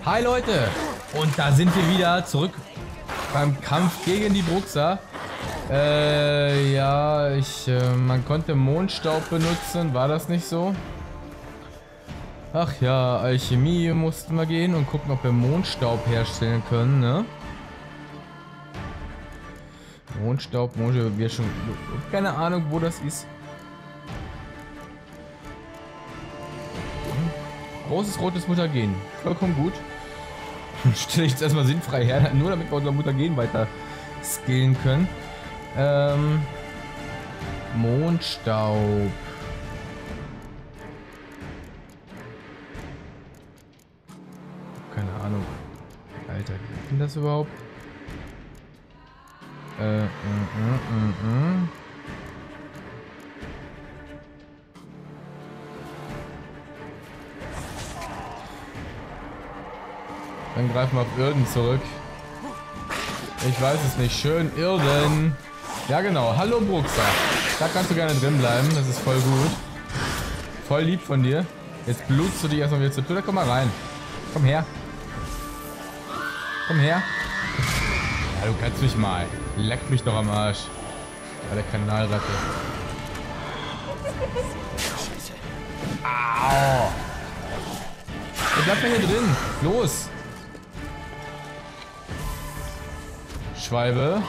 Hi Leute! Und da sind wir wieder zurück beim Kampf gegen die Bruxa. Ja, man konnte Mondstaub benutzen, war das nicht so? Ach ja, Alchemie mussten wir gehen und gucken, ob wir Mondstaub herstellen können, ne? Mondstaub, wir schon... Keine Ahnung, wo das ist. Großes rotes Mutagen. Vollkommen gut. Stelle ich jetzt erstmal sinnfrei her, nur damit wir unser Mutagen weiter skillen können. Mondstaub. Keine Ahnung. Alter, wie geht denn das überhaupt? Dann greifen wir auf Irden zurück. Ich weiß es nicht. Schön Irden. Ja genau. Hallo Bruxa. Da kannst du gerne drin bleiben. Das ist voll gut. Voll lieb von dir. Jetzt blutst du dich erstmal wieder zu Tode. Komm mal rein. Komm her. Komm her. Ja, du kannst mich mal. Leck mich doch am Arsch. Bei der Kanalratte. Au. Bleib mal hier drin. Los. Schwalbe.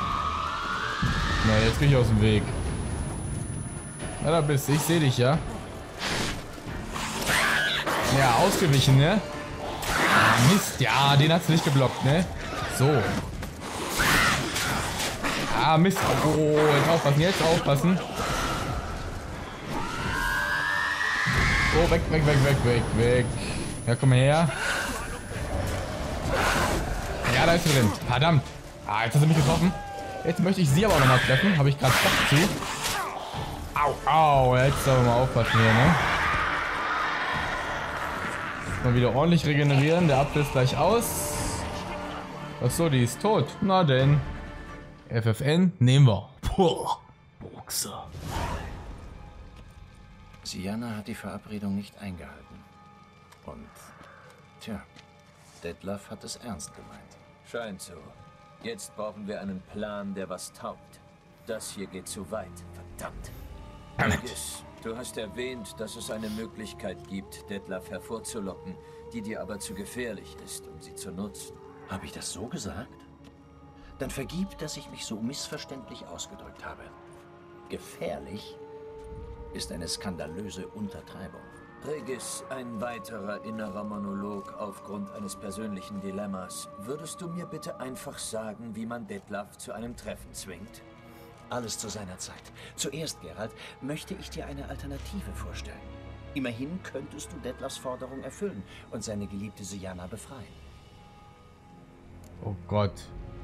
Na, jetzt bin ich aus dem Weg. Na, da bist du. Ich sehe dich, ja. Ja, ausgewichen, ne? Ah, Mist. Ja, den hat's nicht geblockt, ne? So. Ah, Mist. Oh, jetzt aufpassen, jetzt aufpassen. Oh, weg, weg, weg, weg, weg, weg. Ja, komm mal her. Ja, da ist sie drin. Verdammt. Ah, jetzt hat sie mich getroffen. Jetzt möchte ich sie aber auch nochmal treffen. Habe ich gerade Bock zu. Au, au. Jetzt aber mal aufpassen hier, ne? Mal wieder ordentlich regenerieren. Der Apfel ist gleich aus. Achso, die ist tot. Na denn. FFN nehmen wir. Puh. Boxer. Syanna hat die Verabredung nicht eingehalten. Und, tja, Detlef hat es ernst gemeint. Scheint so. Jetzt brauchen wir einen Plan, der was taugt. Das hier geht zu weit. Verdammt. Vergiss, du hast erwähnt, dass es eine Möglichkeit gibt, Detlef hervorzulocken, die dir aber zu gefährlich ist, um sie zu nutzen. Habe ich das so gesagt? Dann vergib, dass ich mich so missverständlich ausgedrückt habe. Gefährlich ist eine skandalöse Untertreibung. Regis, ein weiterer innerer Monolog aufgrund eines persönlichen Dilemmas. Würdest du mir bitte einfach sagen, wie man Detlef zu einem Treffen zwingt? Alles zu seiner Zeit. Zuerst, Geralt, möchte ich dir eine Alternative vorstellen. Immerhin könntest du Detlefs Forderung erfüllen und seine geliebte Syanna befreien. Oh Gott.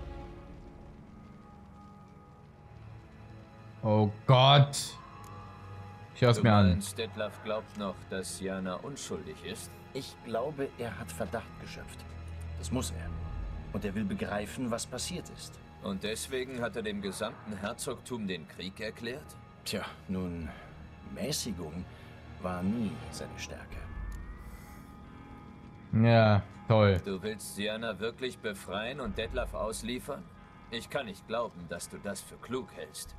Oh Gott. Ich hör's mir an. Detlef glaubt noch, dass Syanna unschuldig ist? Ich glaube, er hat Verdacht geschöpft. Das muss er. Und er will begreifen, was passiert ist. Und deswegen hat er dem gesamten Herzogtum den Krieg erklärt? Tja, nun, Mäßigung war nie seine Stärke. Ja, toll. Du willst Syanna wirklich befreien und Detlef ausliefern? Ich kann nicht glauben, dass du das für klug hältst.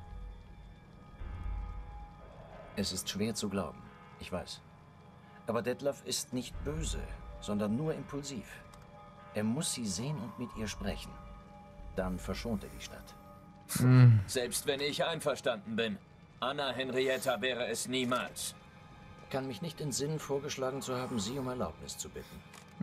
Es ist schwer zu glauben, ich weiß. Aber Detlef ist nicht böse, sondern nur impulsiv. Er muss sie sehen und mit ihr sprechen. Dann verschont er die Stadt. Selbst wenn ich einverstanden bin. Anna Henrietta wäre es niemals. Kann mich nicht entsinnen, vorgeschlagen zu haben, sie um Erlaubnis zu bitten.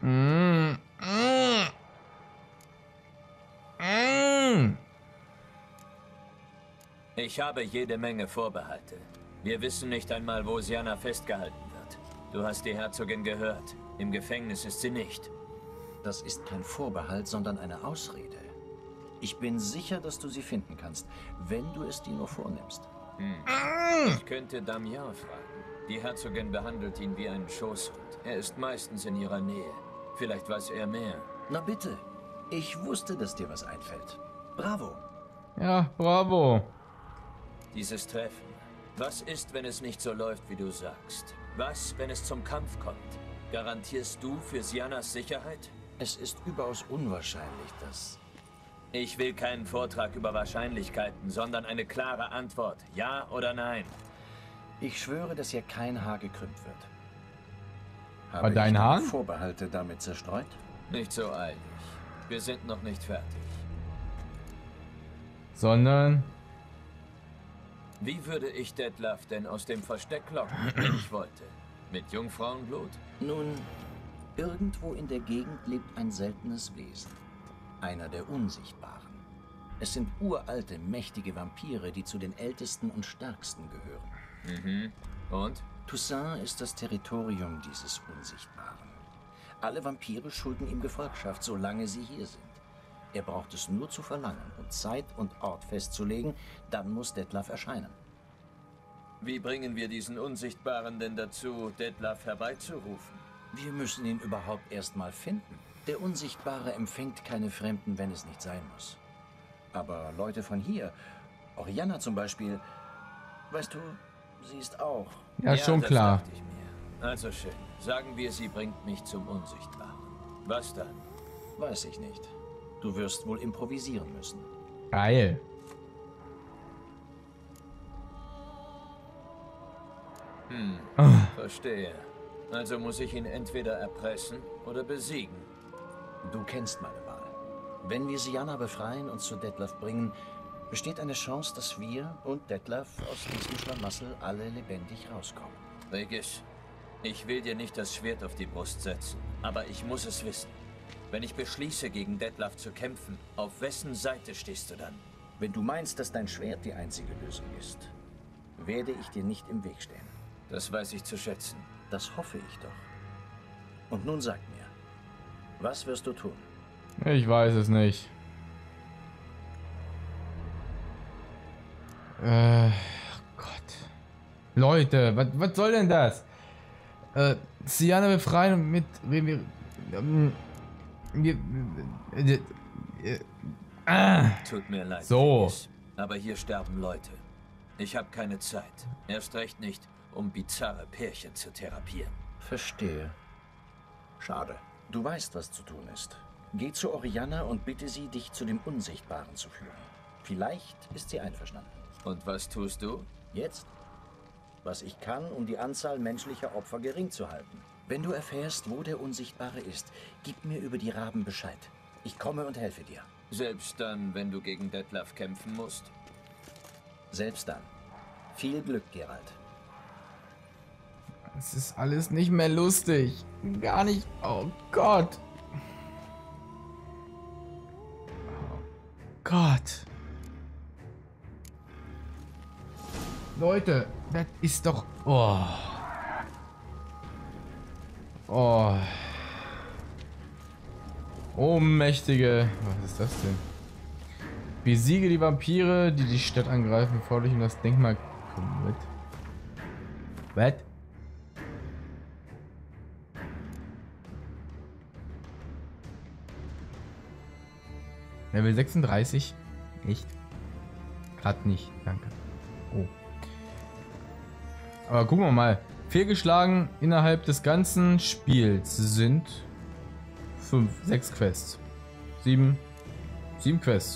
Ich habe jede Menge Vorbehalte. Wir wissen nicht einmal, wo Syanna festgehalten wird. Du hast die Herzogin gehört. Im Gefängnis ist sie nicht. Das ist kein Vorbehalt, sondern eine Ausrede. Ich bin sicher, dass du sie finden kannst, wenn du es dir nur vornimmst. Ich könnte Damian fragen. Die Herzogin behandelt ihn wie einen Schoßhund. Er ist meistens in ihrer Nähe. Vielleicht weiß er mehr. Na bitte. Ich wusste, dass dir was einfällt. Bravo. Ja, bravo. Dieses Treffen. Was ist, wenn es nicht so läuft, wie du sagst? Was, wenn es zum Kampf kommt? Garantierst du für Sianas Sicherheit? Es ist überaus unwahrscheinlich, dass... Ich will keinen Vortrag über Wahrscheinlichkeiten, sondern eine klare Antwort. Ja oder nein? Ich schwöre, dass hier kein Haar gekrümmt wird. Bei Habe deinen ich Haaren? Vorbehalte damit zerstreut? Nicht so eilig. Wir sind noch nicht fertig. Sondern... Wie würde ich Detlef denn aus dem Versteck locken, wenn ich wollte? Mit Jungfrauenblut? Nun, irgendwo in der Gegend lebt ein seltenes Wesen. Einer der Unsichtbaren. Es sind uralte, mächtige Vampire, die zu den ältesten und stärksten gehören. Und? Toussaint ist das Territorium dieses Unsichtbaren. Alle Vampire schulden ihm Gefolgschaft, solange sie hier sind. Er braucht es nur zu verlangen und Zeit und Ort festzulegen, dann muss Detlef erscheinen. Wie bringen wir diesen Unsichtbaren denn dazu, Detlef herbeizurufen? Wir müssen ihn überhaupt erst mal finden. Der Unsichtbare empfängt keine Fremden, wenn es nicht sein muss. Aber Leute von hier, Orianna zum Beispiel, weißt du, sie ist auch... Ja, schon das klar. dachte ich mir. Also schön. Sagen wir, sie bringt mich zum Unsichtbaren. Was dann? Weiß ich nicht. Du wirst wohl improvisieren müssen. Geil. Verstehe. Also muss ich ihn entweder erpressen oder besiegen. Du kennst meine Wahl. Wenn wir Sianna befreien und zu Detlef bringen, besteht eine Chance, dass wir und Detlef aus diesem Schlamassel alle lebendig rauskommen. Regis, ich will dir nicht das Schwert auf die Brust setzen, aber ich muss es wissen. Wenn ich beschließe, gegen Detlef zu kämpfen, auf wessen Seite stehst du dann? Wenn du meinst, dass dein Schwert die einzige Lösung ist, werde ich dir nicht im Weg stehen. Das weiß ich zu schätzen. Das hoffe ich doch. Und nun sag mir, was wirst du tun? Ich weiß es nicht. Gott. Leute, was soll denn das? Sianna befreien und mit... Tut mir leid. So. Regis, aber hier sterben Leute. Ich habe keine Zeit. Erst recht nicht, um bizarre Pärchen zu therapieren. Verstehe. Schade. Du weißt, was zu tun ist. Geh zu Orianna und bitte sie, dich zu dem Unsichtbaren zu führen. Vielleicht ist sie einverstanden. Und was tust du? Jetzt? Was ich kann, um die Anzahl menschlicher Opfer gering zu halten. Wenn du erfährst, wo der Unsichtbare ist, gib mir über die Raben Bescheid. Ich komme und helfe dir. Selbst dann, wenn du gegen Detlef kämpfen musst? Selbst dann. Viel Glück, Geralt. Es ist alles nicht mehr lustig. Gar nicht. Oh Gott. Oh Gott. Leute, das ist doch... Oh. Oh. Oh, mächtige... Was ist das denn? Besiege die Vampire, die die Stadt angreifen, bevor du dich um das Denkmal kümmert. Was? Level 36? Echt? Gerade nicht, danke. Oh. Aber gucken wir mal. Fehlgeschlagen innerhalb des ganzen Spiels sind 6 Quests. 7 Quests.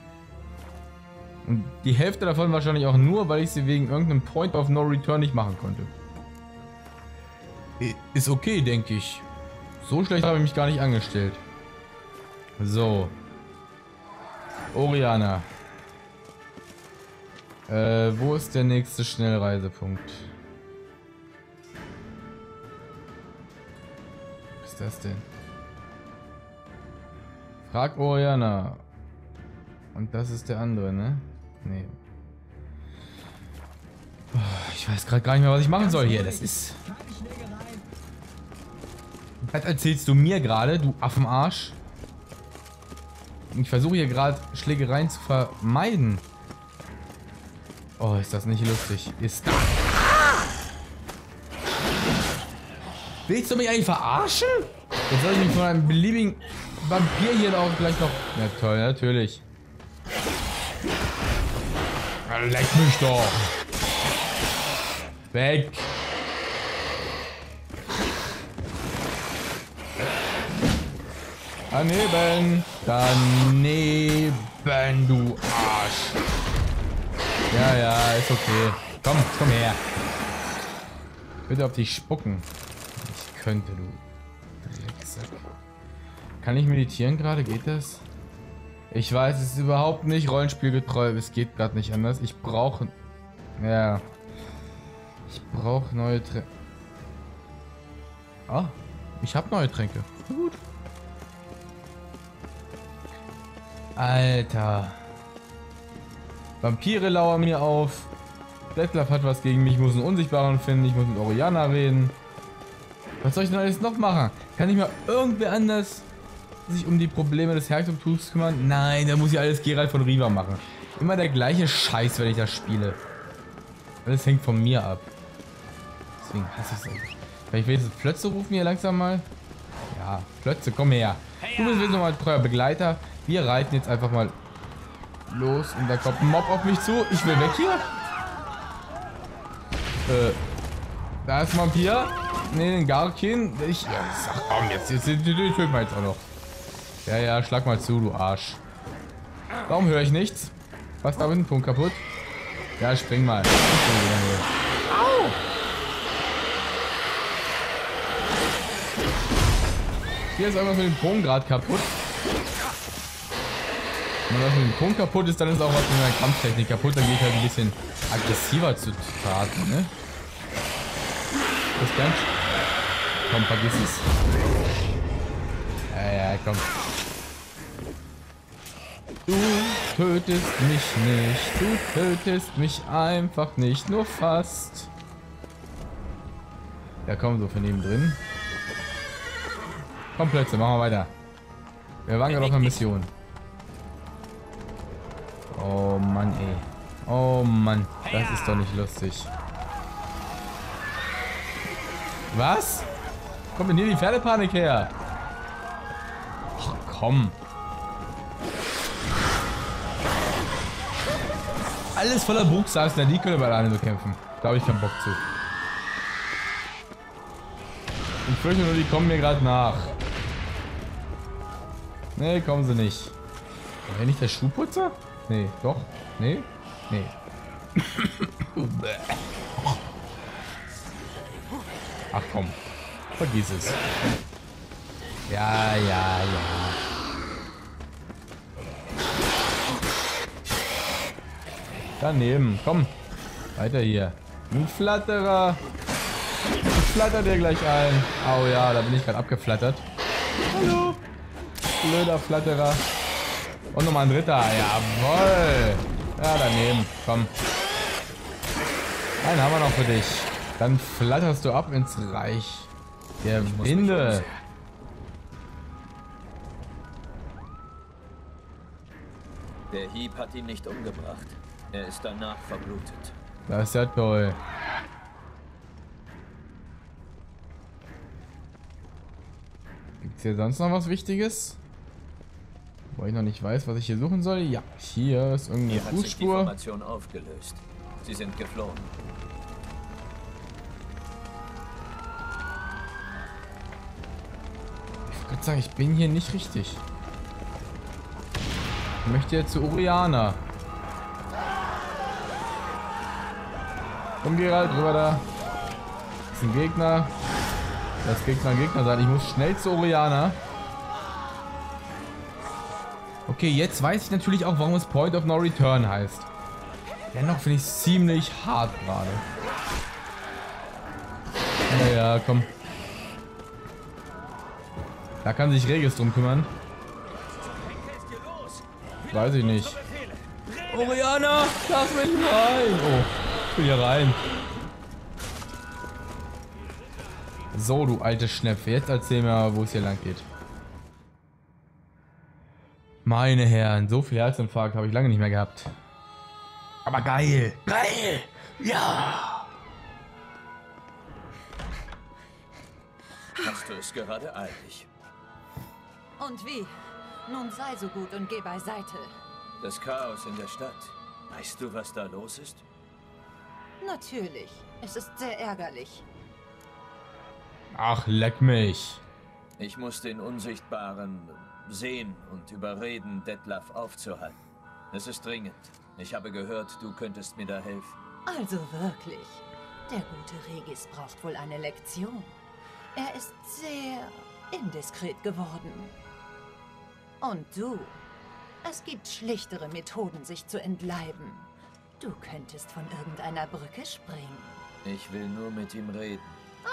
Und die Hälfte davon wahrscheinlich auch nur, weil ich sie wegen irgendeinem Point of No Return nicht machen konnte. Ist okay, denke ich. So schlecht habe ich mich gar nicht angestellt. So. Orianna. Wo ist der nächste Schnellreisepunkt? Was ist das denn? Frag Orianna. Und das ist der andere, ne? Nee. Oh, ich weiß gerade gar nicht mehr, was ich machen soll hier. Das ist... Was erzählst du mir gerade, du Affenarsch? Ich versuche hier gerade Schlägereien zu vermeiden. Oh, ist das nicht lustig. Ist das... Willst du mich eigentlich verarschen? Jetzt soll ich mich von einem beliebigen Vampir hier auch gleich noch... Ja toll, natürlich. Leck mich doch. Daneben. Daneben, du Arsch. Ja, ja, ist okay. Komm, komm her. Bitte auf dich spucken. Ich könnte, du Drecksack. Kann ich meditieren gerade? Geht das? Ich weiß, es ist überhaupt nicht rollenspielgetreu. Es geht gerade nicht anders. Ich brauche... Ja. Ich brauche neue Tränke. Ah, ich habe neue Tränke. Gut. Alter. Vampire lauern mir auf. Detlef hat was gegen mich. Ich muss einen Unsichtbaren finden. Ich muss mit Oriana reden. Was soll ich denn alles noch machen? Kann ich mal irgendwer anders sich um die Probleme des Herzogtums kümmern? Nein, da muss ich alles Geralt von Riva machen. Immer der gleiche Scheiß, wenn ich das spiele. Alles hängt von mir ab. Deswegen hasse ich es. Vielleicht will ich das Plötze rufen hier langsam mal. Ja, Plötze, komm her. Du bist jetzt nochmal treuer Begleiter. Wir reiten jetzt einfach mal los und da kommt ein Mob auf mich zu. Ich will weg hier. Da ist ein Vampir. Ne, den Garkin. Ja, sag, komm, jetzt töten wir jetzt auch noch. Ja, ja, schlag mal zu, du Arsch. Warum höre ich nichts? Was da mit dem Punkt kaputt? Ja, spring mal. Au! Hier ist irgendwas mit dem Punkt gerade kaputt. Wenn das mit dem Punkt kaputt ist, dann ist auch was mit der Kampftechnik kaputt. Dann geht halt ein bisschen aggressiver zu traten, ne? Das ganz. Komm, vergiss es. Ja, komm. Du tötest mich nicht. Du tötest mich einfach nicht. Nur fast. Ja, komm, so von neben drin. Komm, Plötze, machen wir weiter. Wir waren gerade auf einer Mission. Oh Mann, ey. Oh Mann, das ist doch nicht lustig. Was? Kommt denn hier die Pferdepanik her? Ach, komm. Alles voller Bruchsaßen, die können wir alleine bekämpfen. Da habe ich keinen Bock zu. Ich fürchte nur, die kommen mir gerade nach. Nee, kommen sie nicht. War er nicht der Schuhputzer? Nee, doch. Nee? Nee. Ach komm. Vergiss es. Ja, ja, ja. Daneben. Komm. Weiter hier. Ein Flatterer. Ich flatter dir gleich ein. Oh ja, da bin ich gerade abgeflattert. Hallo. Blöder Flatterer. Und nochmal ein dritter. Jawohl. Ja, daneben. Komm. Einen haben wir noch für dich. Dann flatterst du ab ins Reich der Winde. Der Hieb hat ihn nicht umgebracht. Er ist danach verblutet. Das ist ja toll. Gibt es hier sonst noch was Wichtiges? Wo ich noch nicht weiß, was ich hier suchen soll. Ja, hier ist irgendeine Hier hat sich die Fußspur. Formation aufgelöst. Sie sind geflohen. Ich würde sagen, ich bin hier nicht richtig. Ich möchte jetzt zu Oriana. Komm, Geralt, rüber da. Das ist ein Gegner. Das Gegner ein Gegner sein. Ich muss schnell zu Oriana. Okay, jetzt weiß ich natürlich auch, warum es Point of No Return heißt. Dennoch finde ich es ziemlich hart gerade. Naja, komm. Da kann sich Regis drum kümmern. Weiß ich nicht. Oriana, lass mich rein. Oh, ich will hier rein. So, du alte Schnepfe. Jetzt erzähl mir, wo es hier lang geht. Meine Herren, so viel Herzinfarkt habe ich lange nicht mehr gehabt. Aber geil. Geil. Ja. Hast du es gerade eilig? Und wie? Nun sei so gut und geh beiseite. Das Chaos in der Stadt. Weißt du, was da los ist? Natürlich. Es ist sehr ärgerlich. Ach, leck mich. Ich muss den Unsichtbaren sehen und überreden, Detlef aufzuhalten. Es ist dringend. Ich habe gehört, du könntest mir da helfen. Also wirklich. Der gute Regis braucht wohl eine Lektion. Er ist sehr indiskret geworden. Und du? Es gibt schlichtere Methoden, sich zu entleiben. Du könntest von irgendeiner Brücke springen. Ich will nur mit ihm reden.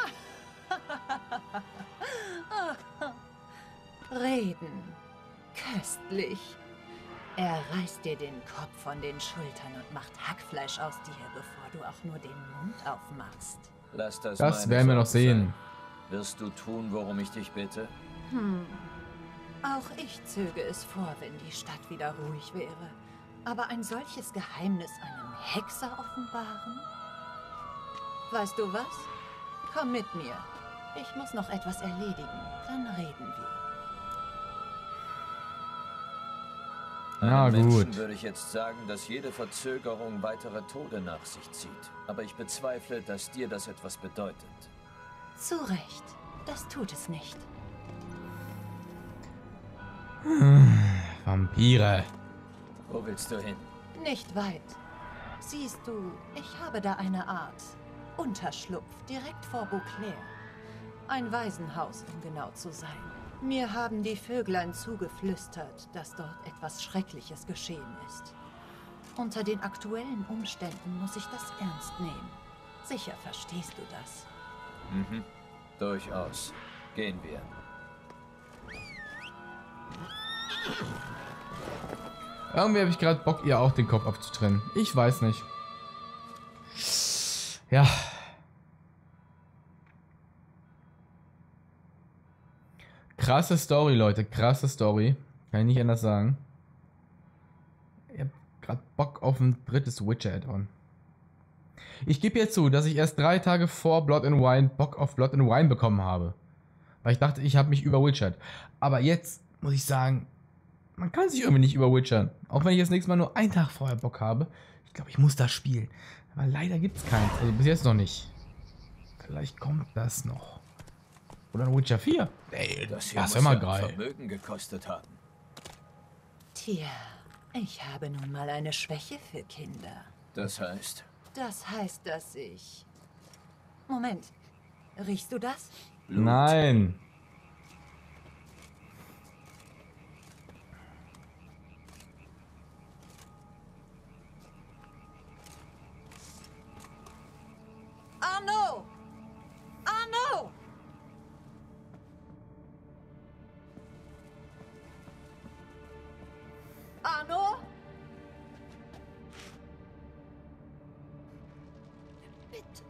Reden. Köstlich. Er reißt dir den Kopf von den Schultern und macht Hackfleisch aus dir, bevor du auch nur den Mund aufmachst. Lass das Das meine werden wir noch Sorge sehen. sein. Wirst du tun, worum ich dich bitte? Auch ich zöge es vor, wenn die Stadt wieder ruhig wäre. Aber ein solches Geheimnis einem Hexer offenbaren? Weißt du was? Komm mit mir. Ich muss noch etwas erledigen. Dann reden wir. Na Einem Menschen gut. würde ich jetzt sagen, dass jede Verzögerung weitere Tode nach sich zieht. Aber ich bezweifle, dass dir das etwas bedeutet. Zu Recht. Das tut es nicht. Vampire. Wo willst du hin? Nicht weit. Siehst du, ich habe da eine Art Unterschlupf direkt vor Beauclair. Ein Waisenhaus, um genau zu sein. Mir haben die Vöglein zugeflüstert, dass dort etwas Schreckliches geschehen ist. Unter den aktuellen Umständen muss ich das ernst nehmen. Sicher verstehst du das. Mhm. Durchaus. Gehen wir. Irgendwie habe ich gerade Bock, ihr auch den Kopf abzutrennen. Ich weiß nicht. Ja. Krasse Story, Leute. Krasse Story. Kann ich nicht anders sagen. Ich habe gerade Bock auf ein drittes Witcher-Add-on. Ich gebe jetzt zu, dass ich erst 3 Tage vor Blood and Wine Bock auf Blood and Wine bekommen habe. Weil ich dachte, ich habe mich überwitchert. Aber jetzt muss ich sagen, man kann sich irgendwie nicht überwitchern. Auch wenn ich das nächste Mal nur einen Tag vorher Bock habe. Ich glaube, ich muss das spielen. Aber leider gibt es keins. Also bis jetzt noch nicht. Vielleicht kommt das noch. Oder ein Witcher 4. Ey, Das das hier ist muss immer ja ein geil. Vermögen gekostet haben. Tja, ich habe nun mal eine Schwäche für Kinder. Das heißt, Das heißt, dass ich... Moment, riechst du das? Nein. Arno! Arno! Arno? Bitte.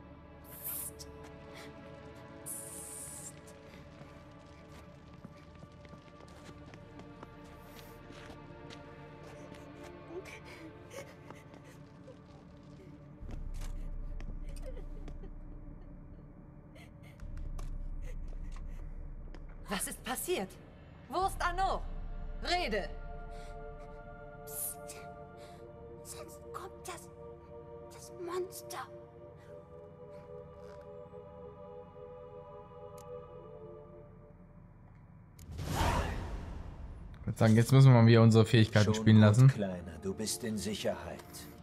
Was ist passiert? Wo ist Arno? Rede! Psst. Sonst kommt das Monster. Ich würde sagen, jetzt müssen wir mal wieder unsere Fähigkeiten schon spielen gut, lassen. Kleiner, du bist in Sicherheit.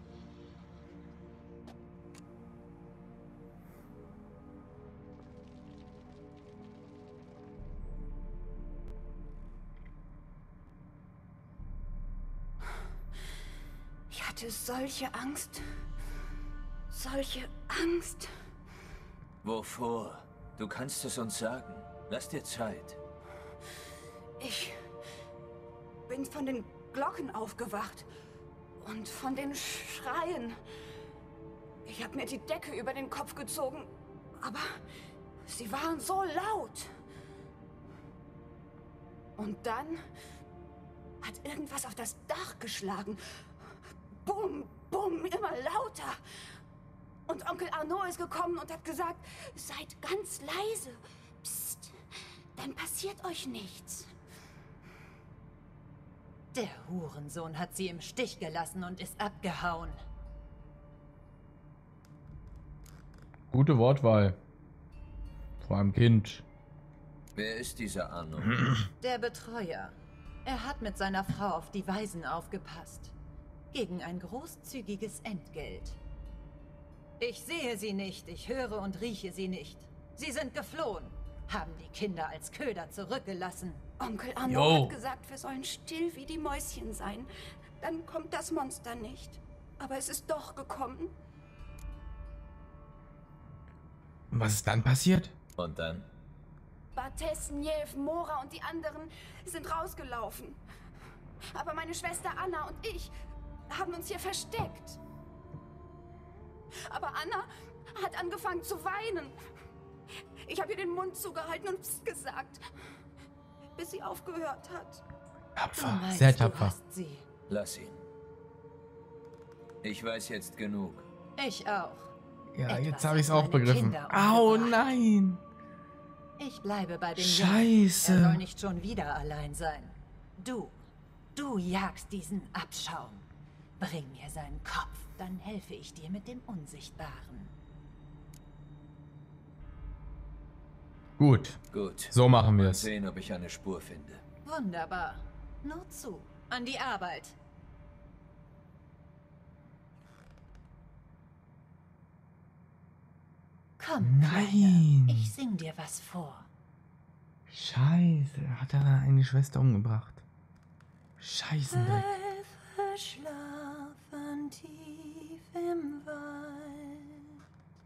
Ich hatte solche Angst. Solche Angst. Wovor? Du kannst es uns sagen. Lass dir Zeit. Ich bin von den Glocken aufgewacht und von den Schreien. Ich habe mir die Decke über den Kopf gezogen, aber sie waren so laut. Und dann hat irgendwas auf das Dach geschlagen. Bum, bum, immer lauter. Und Onkel Arno ist gekommen und hat gesagt, seid ganz leise. Psst, dann passiert euch nichts. Der Hurensohn hat sie im Stich gelassen und ist abgehauen. Gute Wortwahl. Vor einem Kind. Wer ist dieser Arno? Der Betreuer. Er hat mit seiner Frau auf die Waisen aufgepasst. Gegen ein großzügiges Entgelt. Ich sehe sie nicht, ich höre und rieche sie nicht. Sie sind geflohen, haben die Kinder als Köder zurückgelassen. Onkel Arno hat gesagt, wir sollen still wie die Mäuschen sein. Dann kommt das Monster nicht. Aber es ist doch gekommen. Und was ist dann passiert? Und dann? Bartes, Njev, Mora und die anderen sind rausgelaufen. Aber meine Schwester Anna und ich haben uns hier versteckt. Aber Anna hat angefangen zu weinen. Ich habe ihr den Mund zugehalten und Psst gesagt, bis sie aufgehört hat. Tapfer, sehr tapfer. Sie. Lass ihn. Ich weiß jetzt genug. Ich auch. Ja, Etwas jetzt habe ich es hat auch meine begriffen. Kinder Au umgebracht. nein! Ich bleibe bei dem Scheiße. Jungen. Er soll nicht schon wieder allein sein. Du jagst diesen Abschaum. Bring mir seinen Kopf, dann helfe ich dir mit dem Unsichtbaren. Gut, Gut. so machen wir Mal es. sehen, ob ich eine Spur finde. Wunderbar. Nur zu. An die Arbeit. Komm, Nein. Kleiner, ich sing dir was vor. Scheiße, hat er seine eigene Schwester umgebracht. Scheißendreck. Wölfe schlafen tief im Wald.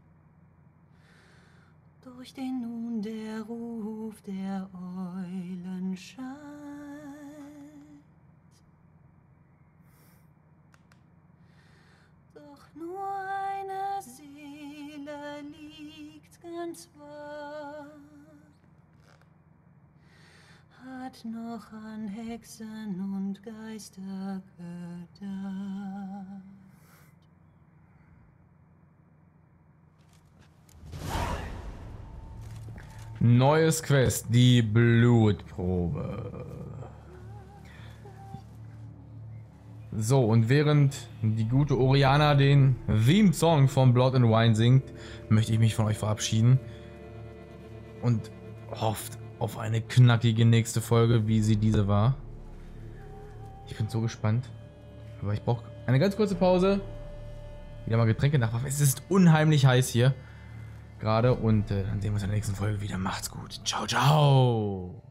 Durch den nun der Ruf der Eulen schallt. Doch nur eine Seele liegt ganz wach, hat noch an Hexen und Geister gedacht. Neues Quest, die Blutprobe. So, und während die gute Oriana den Theme-Song von Blood and Wine singt, möchte ich mich von euch verabschieden. Und hofft auf eine knackige nächste Folge, wie sie diese war. Ich bin so gespannt. Aber ich brauche eine ganz kurze Pause. Wieder mal Getränke nachmachen. Es ist unheimlich heiß hier. Gerade. Und dann sehen wir uns in der nächsten Folge wieder. Macht's gut. Ciao, ciao.